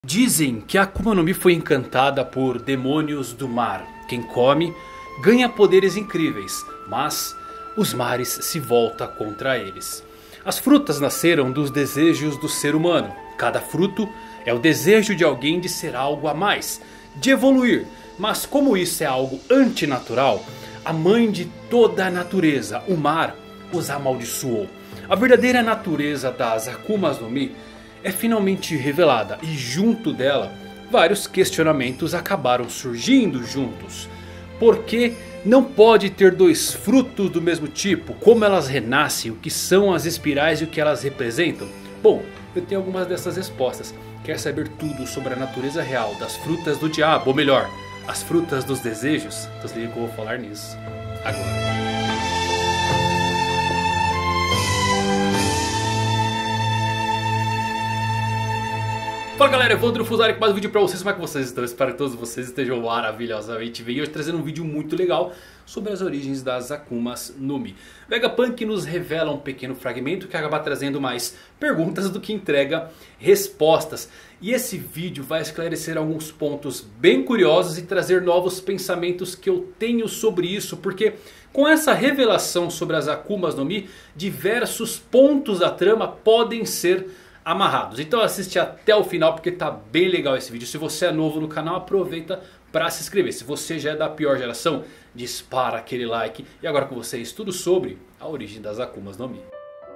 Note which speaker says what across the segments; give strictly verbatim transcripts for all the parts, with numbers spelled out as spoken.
Speaker 1: Dizem que a Akuma no Mi foi encantada por demônios do mar. Quem come ganha poderes incríveis, mas os mares se voltam contra eles. As frutas nasceram dos desejos do ser humano. Cada fruto é o desejo de alguém de ser algo a mais, de evoluir. Mas como isso é algo antinatural, a mãe de toda a natureza, o mar, os amaldiçoou. A verdadeira natureza das Akumas no Mi é finalmente revelada, e junto dela vários questionamentos acabaram surgindo juntos. Por que não pode ter dois frutos do mesmo tipo? Como elas renascem? O que são as espirais e o que elas representam? Bom, eu tenho algumas dessas respostas. Quer saber tudo sobre a natureza real das frutas do diabo? Ou melhor, as frutas dos desejos? Então se liga que eu vou falar nisso agora. Fala galera, Evandro Fusari com mais um vídeo pra vocês. Como é que vocês estão? Espero que todos vocês estejam maravilhosamente bem. E hoje trazendo um vídeo muito legal sobre as origens das Akumas no Mi. Vegapunk nos revela um pequeno fragmento que acaba trazendo mais perguntas do que entrega respostas. E esse vídeo vai esclarecer alguns pontos bem curiosos e trazer novos pensamentos que eu tenho sobre isso. Porque com essa revelação sobre as Akumas no Mi, diversos pontos da trama podem ser amarrados. Então assiste até o final porque tá bem legal esse vídeo. Se você é novo no canal, aproveita para se inscrever. Se você já é da pior geração, dispara aquele like. E agora com vocês tudo sobre a origem das Akumas no Mi.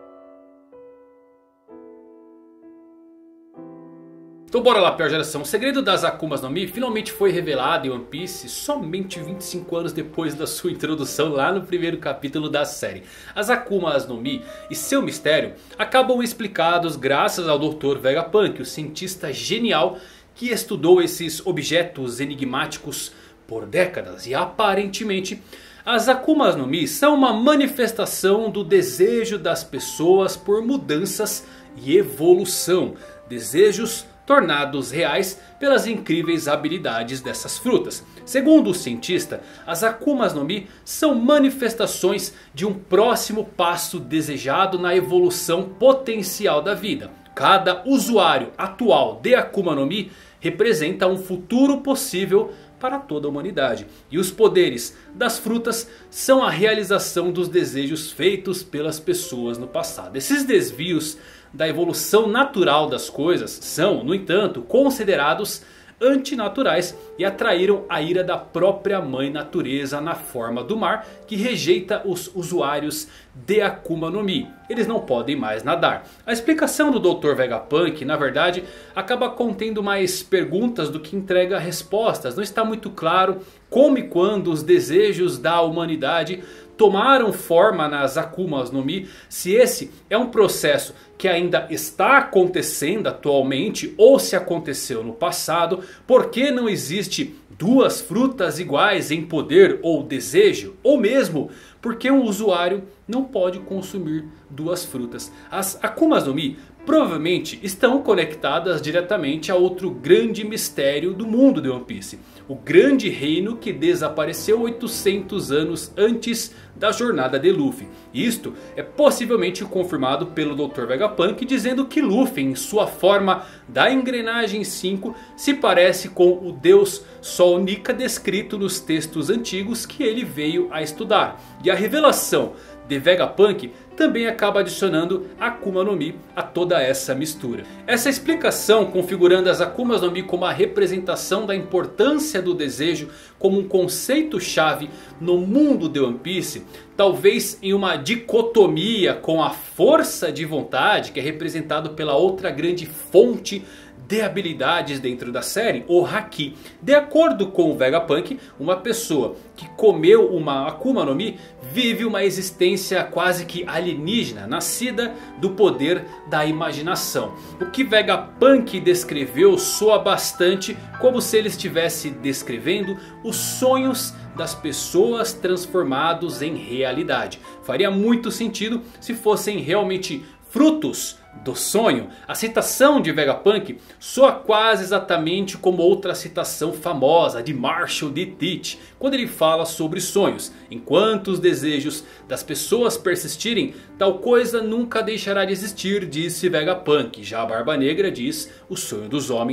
Speaker 1: Então bora lá, pior geração. O segredo das Akumas no Mi finalmente foi revelado em One Piece somente vinte e cinco anos depois da sua introdução lá no primeiro capítulo da série. As Akumas no Mi e seu mistério acabam explicados graças ao doutor Vegapunk, o cientista genial que estudou esses objetos enigmáticos por décadas. E aparentemente as Akumas no Mi são uma manifestação do desejo das pessoas por mudanças e evolução. Desejos tornados reais pelas incríveis habilidades dessas frutas. Segundo o cientista, as Akumas no Mi são manifestações de um próximo passo desejado na evolução potencial da vida. Cada usuário atual de Akuma no Mi representa um futuro possível para toda a humanidade. E os poderes das frutas são a realização dos desejos feitos pelas pessoas no passado. Esses desvios da evolução natural das coisas são, no entanto, considerados antinaturais e atraíram a ira da própria mãe natureza na forma do mar, que rejeita os usuários de Akuma no Mi. Eles não podem mais nadar. A explicação do doutor Vegapunk, na verdade, acaba contendo mais perguntas do que entrega respostas. Não está muito claro como e quando os desejos da humanidade tomaram forma nas Akumas no Mi. Se esse é um processo que ainda está acontecendo atualmente ou se aconteceu no passado. Por que não existe duas frutas iguais em poder ou desejo? Ou mesmo porque um usuário não pode consumir duas frutas. As Akumas no Mi provavelmente estão conectadas diretamente a outro grande mistério do mundo de One Piece. O grande reino que desapareceu oitocentos anos antes da jornada de Luffy. Isto é possivelmente confirmado pelo doutor Vegapunk, dizendo que Luffy, em sua forma da engrenagem cinco, se parece com o deus Sol Nika descrito nos textos antigos que ele veio a estudar. E a revelação de Vegapunk também acaba adicionando Akuma no Mi a toda essa mistura. Essa explicação, configurando as Akumas no Mi como a representação da importância do desejo como um conceito chave no mundo de One Piece, talvez em uma dicotomia com a força de vontade, que é representado pela outra grande fonte de habilidades dentro da série, o Haki. De acordo com o Vegapunk, uma pessoa que comeu uma Akuma no Mi vive uma existência quase que alienígena, nascida do poder da imaginação. O que Vegapunk descreveu soa bastante como se ele estivesse descrevendo os sonhos das pessoas transformados em realidade. Faria muito sentido se fossem realmente frutos do sonho. A citação de Vegapunk soa quase exatamente como outra citação famosa de Marshall D. Teach, quando ele fala sobre sonhos. Enquanto os desejos das pessoas persistirem, tal coisa nunca deixará de existir, disse Vegapunk. Já a Barba Negra diz: o sonho dos homens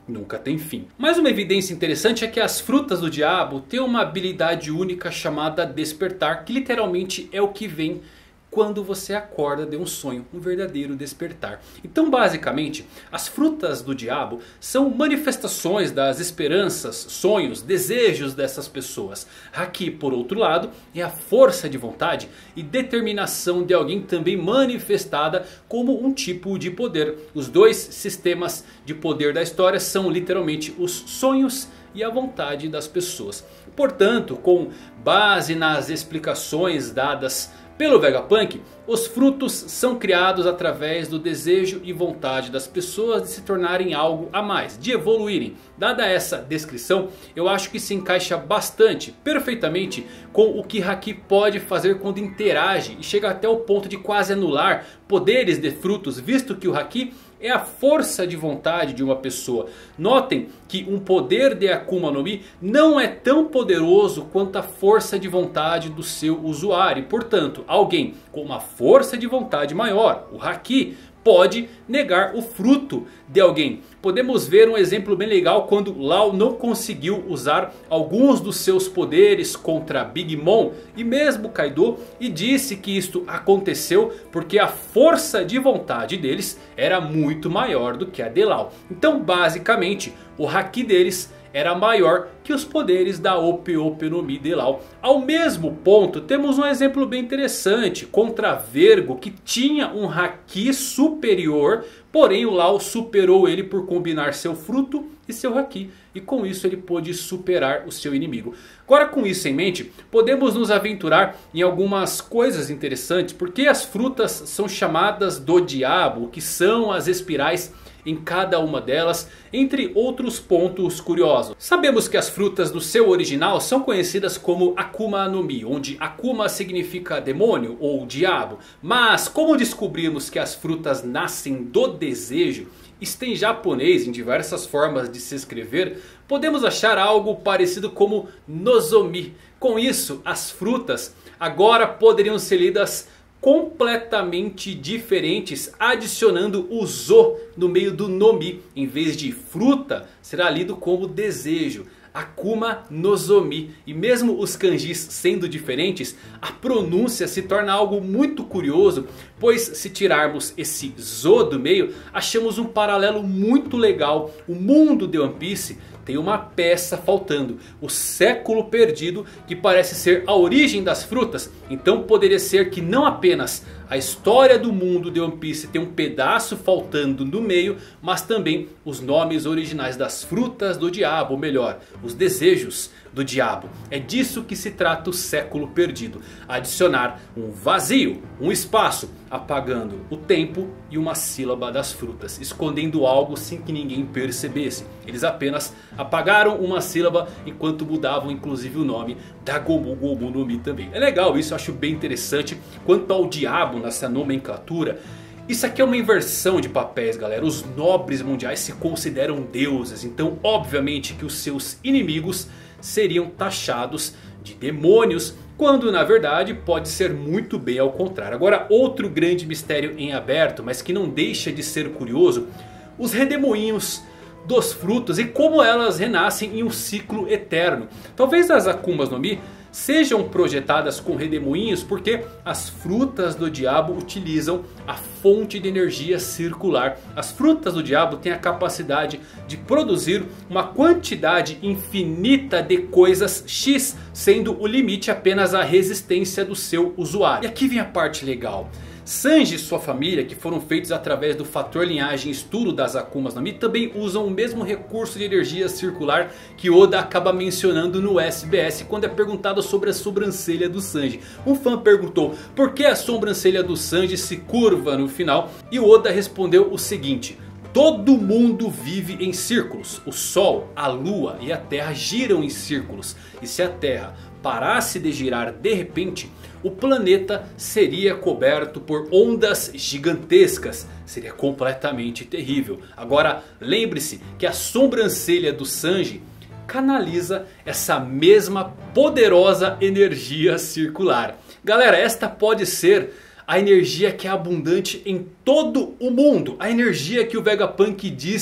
Speaker 1: nunca tem fim. Mais uma evidência interessante é que as frutas do diabo têm uma habilidade única chamada despertar, que literalmente é o que vem quando você acorda de um sonho, um verdadeiro despertar. Então basicamente as frutas do diabo são manifestações das esperanças, sonhos, desejos dessas pessoas. Aqui por outro lado é a força de vontade e determinação de alguém também manifestada como um tipo de poder. Os dois sistemas de poder da história são literalmente os sonhos e a vontade das pessoas. Portanto, com base nas explicações dadas pelo Vegapunk, os frutos são criados através do desejo e vontade das pessoas de se tornarem algo a mais, de evoluírem. Dada essa descrição, eu acho que se encaixa bastante, perfeitamente com o que Haki pode fazer quando interage e chega até o ponto de quase anular poderes de frutos, visto que o Haki é a força de vontade de uma pessoa. Notem que um poder de Akuma no Mi não é tão poderoso quanto a força de vontade do seu usuário. Portanto, alguém com uma força de vontade maior, o Haki, pode negar o fruto de alguém. Podemos ver um exemplo bem legal quando Law não conseguiu usar alguns dos seus poderes contra Big Mom e mesmo Kaido, e disse que isto aconteceu porque a força de vontade deles era muito maior do que a de Law. Então basicamente o Haki deles era maior que os poderes da Ope Ope no Mi de Law. Ao mesmo ponto, temos um exemplo bem interessante contra Vergo, que tinha um Haki superior, porém o Law superou ele por combinar seu fruto e seu Haki, e com isso ele pôde superar o seu inimigo. Agora, com isso em mente, podemos nos aventurar em algumas coisas interessantes, porque as frutas são chamadas do diabo, que são as espirais em cada uma delas, entre outros pontos curiosos. Sabemos que as frutas do seu original são conhecidas como Akuma no Mi, onde Akuma significa demônio ou diabo. Mas como descobrimos que as frutas nascem do desejo, isto em japonês, em diversas formas de se escrever, podemos achar algo parecido como Nozomi. Com isso, as frutas agora poderiam ser lidas completamente diferentes, adicionando o Zo no meio do Nomi. Em vez de fruta, será lido como desejo, Akuma Nozomi. E mesmo os kanjis sendo diferentes, a pronúncia se torna algo muito curioso, pois se tirarmos esse Zo do meio, achamos um paralelo muito legal. O mundo de One Piece tem uma peça faltando, o século perdido, que parece ser a origem das frutas. Então poderia ser que não apenas a história do mundo de One Piece tem um pedaço faltando no meio, mas também os nomes originais das frutas do diabo, ou melhor, os desejos do diabo. É disso que se trata o século perdido. Adicionar um vazio, um espaço, apagando o tempo e uma sílaba das frutas, escondendo algo sem que ninguém percebesse. Eles apenas apagaram uma sílaba enquanto mudavam inclusive o nome da Gomu Gomu no Mi também. É legal isso, eu acho bem interessante. Quanto ao diabo nessa nomenclatura, isso aqui é uma inversão de papéis, galera. Os nobres mundiais se consideram deuses, então obviamente que os seus inimigos seriam taxados de demônios, quando na verdade pode ser muito bem ao contrário. Agora, outro grande mistério em aberto, mas que não deixa de ser curioso: os redemoinhos dos frutos e como elas renascem em um ciclo eterno. Talvez as Akumas no Mi sejam projetadas com redemoinhos porque as frutas do diabo utilizam a fonte de energia circular. As frutas do diabo têm a capacidade de produzir uma quantidade infinita de coisas X, sendo o limite apenas a resistência do seu usuário. E aqui vem a parte legal. Sanji e sua família, que foram feitos através do fator linhagem estudo das Akumas no Mi, também usam o mesmo recurso de energia circular que Oda acaba mencionando no S B S quando é perguntado sobre a sobrancelha do Sanji. Um fã perguntou por que a sobrancelha do Sanji se curva no final, e o Oda respondeu o seguinte: todo mundo vive em círculos. O Sol, a Lua e a Terra giram em círculos. E se a Terra parasse de girar de repente, o planeta seria coberto por ondas gigantescas. Seria completamente terrível. Agora lembre-se que a sobrancelha do Sanji canaliza essa mesma poderosa energia circular. Galera, esta pode ser a energia que é abundante em todo o mundo. A energia que o Vegapunk diz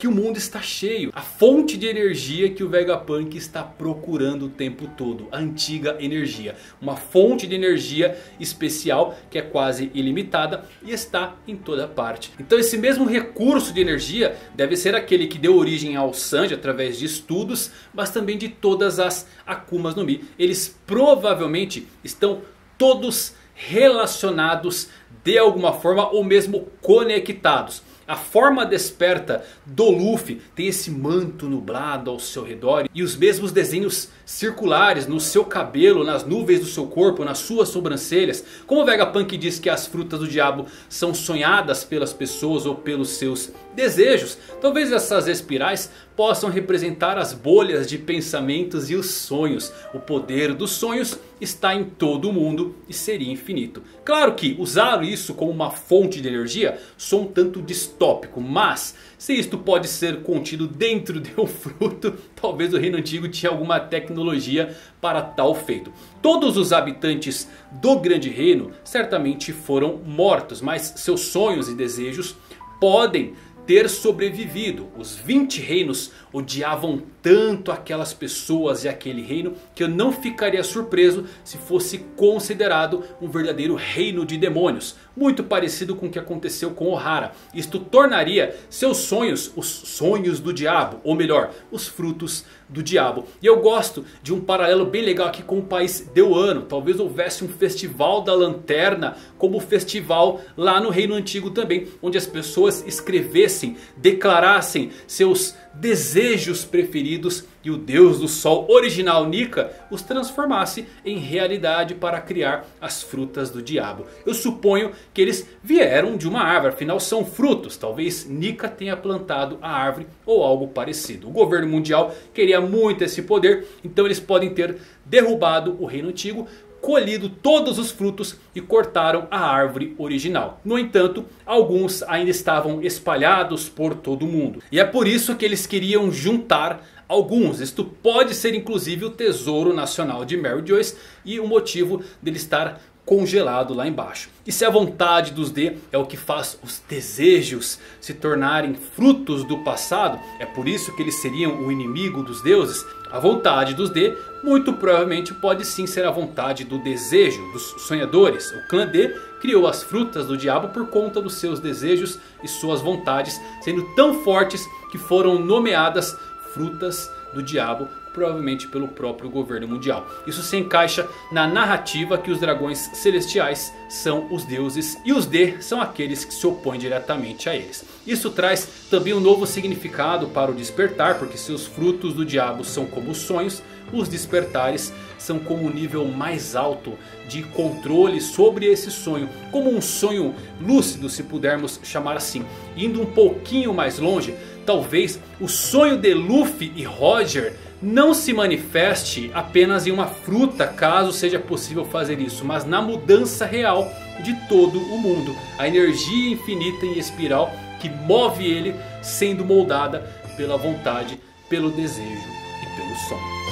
Speaker 1: que o mundo está cheio. A fonte de energia que o Vegapunk está procurando o tempo todo. A antiga energia. Uma fonte de energia especial que é quase ilimitada e está em toda parte. Então esse mesmo recurso de energia deve ser aquele que deu origem ao Sanji através de estudos, mas também de todas as Akumas no Mi. Eles provavelmente estão todos relacionados de alguma forma ou mesmo conectados. A forma desperta do Luffy tem esse manto nublado ao seu redor. E os mesmos desenhos circulares no seu cabelo, nas nuvens do seu corpo, nas suas sobrancelhas. Como o Vegapunk diz que as frutas do diabo são sonhadas pelas pessoas ou pelos seus desejos. Talvez essas espirais possam representar as bolhas de pensamentos e os sonhos. O poder dos sonhos está em todo o mundo e seria infinito. Claro que usar isso como uma fonte de energia soa um tanto distópico. Mas se isto pode ser contido dentro de um fruto, talvez o reino antigo tinha alguma tecnologia para tal feito. Todos os habitantes do grande reino certamente foram mortos, mas seus sonhos e desejos podem ter sobrevivido. Os vinte reinos odiavam tanto aquelas pessoas e aquele reino que eu não ficaria surpreso se fosse considerado um verdadeiro reino de demônios. Muito parecido com o que aconteceu com Ohara. Isto tornaria seus sonhos os sonhos do diabo. Ou melhor, os frutos do diabo. E eu gosto de um paralelo bem legal aqui com o país de Wano. Talvez houvesse um festival da lanterna como o festival lá no reino antigo também. Onde as pessoas escrevessem, declarassem seus desejos preferidos e o deus do sol original Nika os transformasse em realidade para criar as frutas do diabo. Eu suponho que eles vieram de uma árvore, afinal são frutos. Talvez Nika tenha plantado a árvore ou algo parecido. O governo mundial queria muito esse poder, então eles podem ter derrubado o reino antigo, colhido todos os frutos e cortaram a árvore original. No entanto, alguns ainda estavam espalhados por todo o mundo. E é por isso que eles queriam juntar alguns. Isto pode ser inclusive o tesouro nacional de Mary Joyce e o motivo dele estar congelado lá embaixo. E se a vontade dos D é o que faz os desejos se tornarem frutos do passado, é por isso que eles seriam o inimigo dos deuses. A vontade dos D muito provavelmente pode sim ser a vontade do desejo dos sonhadores. O clã D criou as frutas do diabo por conta dos seus desejos e suas vontades, sendo tão fortes que foram nomeadas frutas do diabo, provavelmente pelo próprio governo mundial. Isso se encaixa na narrativa que os dragões celestiais são os deuses e os D são aqueles que se opõem diretamente a eles. Isso traz também um novo significado para o despertar, porque seus frutos do diabo são como os sonhos, os despertares são como um nível mais alto de controle sobre esse sonho, como um sonho lúcido, se pudermos chamar assim. Indo um pouquinho mais longe, talvez o sonho de Luffy e Roger não se manifeste apenas em uma fruta, caso seja possível fazer isso, mas na mudança real de todo o mundo. A energia infinita em espiral que move ele, sendo moldada pela vontade, pelo desejo e pelo sonho.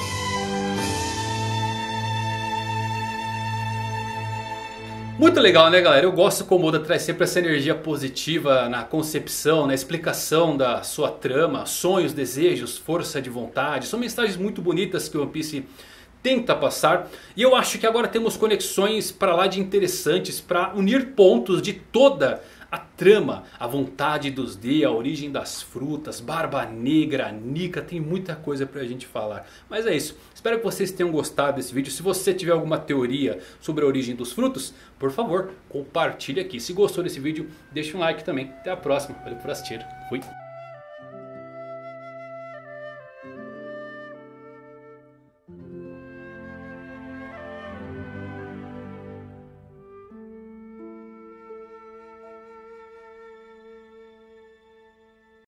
Speaker 1: Muito legal, né, galera? Eu gosto como o Oda traz sempre essa energia positiva na concepção, na explicação da sua trama, sonhos, desejos, força de vontade. São mensagens muito bonitas que o One Piece tenta passar. E eu acho que agora temos conexões para lá de interessantes para unir pontos de toda a trama, a vontade dos D, a origem das frutas, Barba Negra, Nika, tem muita coisa pra gente falar. Mas é isso, espero que vocês tenham gostado desse vídeo. Se você tiver alguma teoria sobre a origem dos frutos, por favor, compartilhe aqui. Se gostou desse vídeo, deixa um like também. Até a próxima, valeu por assistir, fui!